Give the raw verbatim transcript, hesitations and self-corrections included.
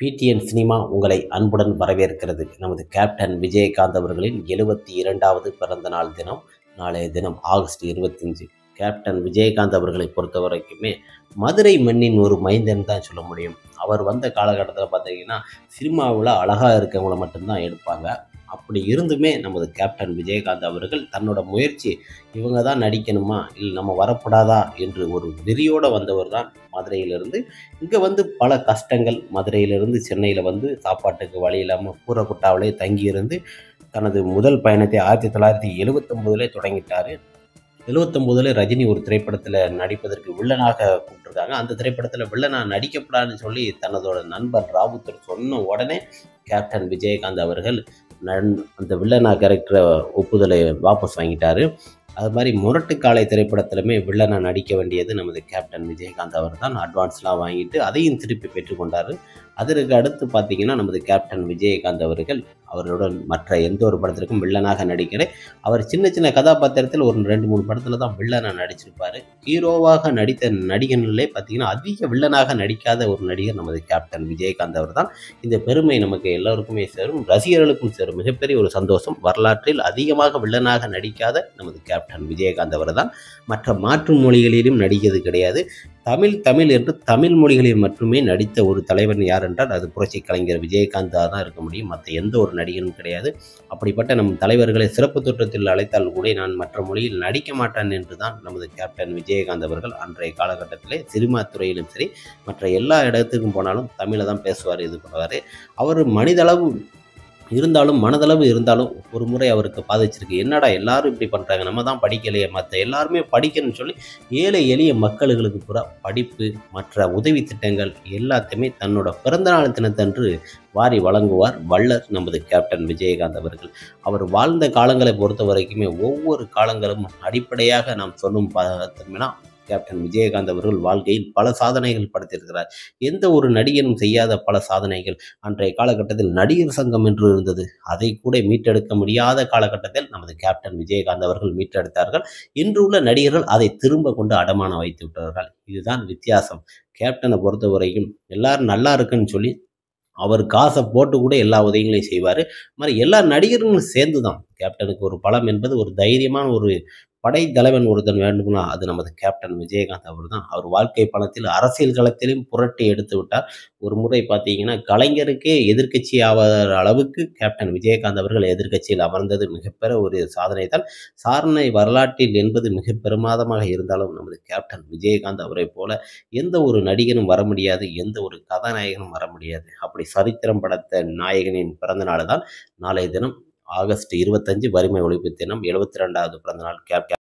PTN cinema உங்களை அன்புடன் வரவேற்கிறது. நமது கேப்டன் விஜயகாந்த் அவர்களின் எழுபத்தி இரண்டாவது பிறந்த நாள் தினம் நாளைய தினம் ஆகஸ்ட் இருபத்தஞ்சு. கேப்டன் விஜயகாந்த் அவர்களை பொறுத்த வரைக்குமே மதுரை மண்ணின் ஒரு மைந்தன் தான் சொல்ல முடியும். அவர் வந்த காலகட்டத்தில் பார்த்தீங்கன்னா சினிமாவில் அழகாக இருக்கவங்கள மட்டும்தான் எடுப்பாங்க. அப்படி இருந்துமே நமது கேப்டன் விஜயகாந்த் அவர்கள் தன்னோட முயற்சி இவங்க தான் நடிக்கணுமா, இல்லை நம்ம வரக்கூடாதா என்று ஒரு வெறியோடு வந்தவர் தான் மதுரையிலிருந்து. இங்கே வந்து பல கஷ்டங்கள், மதுரையிலிருந்து சென்னையில் வந்து சாப்பாட்டுக்கு வழி இல்லாமல் கூரக்குட்டாவிலே தங்கியிருந்து தனது முதல் பயணத்தை ஆயிரத்தி தொள்ளாயிரத்தி எழுபத்தொம்போதுலே தொடங்கிட்டார். எழுபத்தொம்போதுல ரஜினி ஒரு திரைப்படத்தில் நடிப்பதற்கு வில்லனாக கூப்பிட்டுருக்காங்க. அந்த திரைப்படத்தில் வில்லனாக நடிக்கப்படாதுன்னு சொல்லி தனதோட நண்பர் ராவுத்தர் சொன்ன உடனே கேப்டன் விஜயகாந்த் அவர்கள் நன் அந்த வில்லனா கேரக்டரை ஒப்புதலை வாபஸ் வாங்கிட்டார். அது மாதிரி முரட்டு காலை திரைப்படத்திலுமே வில்லனா நடிக்க வேண்டியது நமது கேப்டன் விஜயகாந்த் அவர் தான். அட்வான்ஸ்லாம் வாங்கிட்டு அதையும் திருப்பி பெற்றுக்கொண்டார். அதற்கு அடுத்து பார்த்திங்கன்னா நமது கேப்டன் விஜயகாந்த் அவர்கள் அவருடன் மற்ற எந்த ஒரு படத்திற்கும் வில்லனாக நடிக்கிற அவர் சின்ன சின்ன கதாபாத்திரத்தில் ஒரு ரெண்டு மூணு படத்தில் தான் வில்லனாக நடிச்சிருப்பார். ஹீரோவாக நடித்த நடிகர்களே பார்த்திங்கன்னா அதிக வில்லனாக நடிக்காத ஒரு நடிகர் நமது கேப்டன் விஜயகாந்த் அவர் தான். இந்த பெருமை நமக்கு எல்லோருக்குமே சேரும், ரசிகர்களுக்கும் சேரும். மிகப்பெரிய ஒரு சந்தோஷம். வரலாற்றில் அதிகமாக வில்லனாக நடிக்காத நமது கேப்டன் விஜயகாந்த் அவர் தான். மற்ற மாற்று மொழிகளிலும் நடிக்கிறது கிடையாது. தமிழ் தமிழ் என்று தமிழ் மொழிகளில் மட்டுமே நடித்த ஒரு தலைவன் யார் என்றால் அது புரட்சி கலைஞர் விஜயகாந்தாக தான் இருக்க முடியும். மற்ற எந்த ஒரு நடிகனும் கிடையாது. அப்படிப்பட்ட நம் தலைவர்களை சிறப்பு தோற்றத்தில் அழைத்தால் கூட நான் மற்ற மொழியில் நடிக்க மாட்டேன் என்று தான் நமது கேப்டன் விஜயகாந்த் அவர்கள் அன்றைய காலகட்டத்திலே சினிமா துறையிலும் சரி மற்ற எல்லா இடத்துக்கும் போனாலும் தமிழை தான் பேசுவார், இது பண்ணுவார். அவர் மனிதளவு இருந்தாலும் மனதளவு இருந்தாலும் ஒரு முறை அவருக்கு பாதிச்சிருக்கு. என்னடா எல்லாரும் இப்படி பண்ணுறாங்க, நம்ம தான் படிக்கலையே, மற்ற எல்லாருமே படிக்கணும்னு சொல்லி ஏழை எளிய மக்களுக்கு பூரா படிப்பு மற்ற உதவி திட்டங்கள் எல்லாத்தையுமே தன்னோட பிறந்தநாள் தினத்தன்று வாரி வழங்குவார் வள்ளல் நமது கேப்டன் விஜயகாந்த் அவர்கள். அவர் வாழ்ந்த காலங்களை பொறுத்த வரைக்குமே ஒவ்வொரு காலங்களும் அடிப்படையாக நாம் சொல்லும் பார்த்தோம்னா கேப்டன் விஜயகாந்த் அவர்கள் வாழ்க்கையில் பல சாதனைகள் படைத்திருக்கிறார். எந்த ஒரு நடிகனும் செய்யாத பல சாதனைகள். அன்றைய காலகட்டத்தில் நடிகர் சங்கம் என்று இருந்தது, அதை கூட மீட்டெடுக்க முடியாத காலகட்டத்தில் நமது கேப்டன் விஜயகாந்த் அவர்கள் மீட்டெடுத்தார்கள். இன்று உள்ள நடிகர்கள் அதை திரும்ப கொண்டு அடமானம் வைத்து விட்டார்கள். இதுதான் வித்தியாசம். கேப்டனை பொறுத்த வரைக்கும் எல்லாரும் நல்லா இருக்குன்னு சொல்லி அவர் காசை போட்டு கூட எல்லா உதவிகளையும் செய்வார். மாதிரி எல்லா நடிகர்களும் சேர்ந்து தான். கேப்டனுக்கு ஒரு பலம் என்பது ஒரு தைரியமான ஒரு படை தலைவன் ஒருத்தன் வேண்டும்னா அது நமது கேப்டன் விஜயகாந்த் அவர் தான். அவர் வாழ்க்கை பணத்தில் அரசியல் களத்திலும் புரட்டி எடுத்து விட்டார். ஒரு முறை பார்த்தீங்கன்னா கலைஞருக்கே எதிர்க்கட்சி ஆவாத அளவுக்கு கேப்டன் விஜயகாந்த் அவர்கள் எதிர்க்கட்சியில் அமர்ந்தது மிகப்பெரிய ஒரு சாதனை தான். சாதனை வரலாற்றில் என்பது மிக பெருமாதமாக இருந்தாலும் நமது கேப்டன் விஜயகாந்த் அவரை போல எந்த ஒரு நடிகனும் வர முடியாது, எந்த ஒரு கதாநாயகனும் வர முடியாது. அப்படி சரித்திரம் படைத்த நாயகனின் பிறந்த நாள் தான் நாளைய தினம் ஆகஸ்ட் இருபத்தஞ்சு வறுமை ஒழிப்பு தினம். எழுபத்தி ரெண்டாவது பிறந்த நாள் கேப்டன்